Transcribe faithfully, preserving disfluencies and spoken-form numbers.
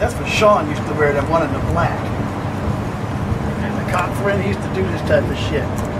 That's what Sean used to wear, that one in the black. And the cop friend, he used to do this type of shit.